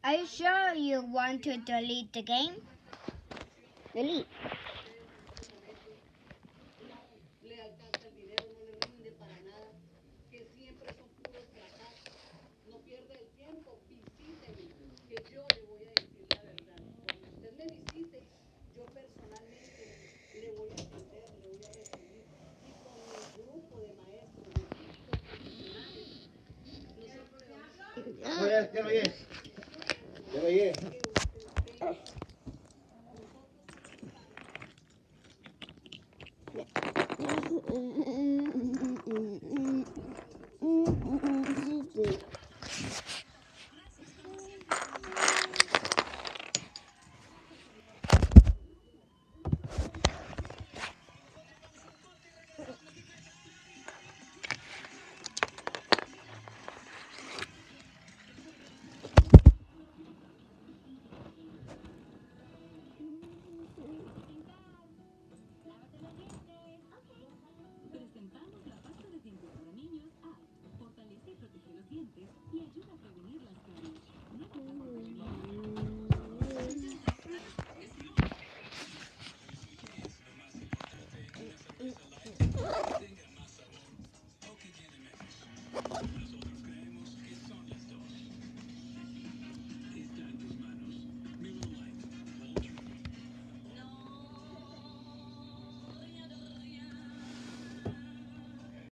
Are you sure you want to delete the game? Delete. No, ya lo oye. Ya lo oye.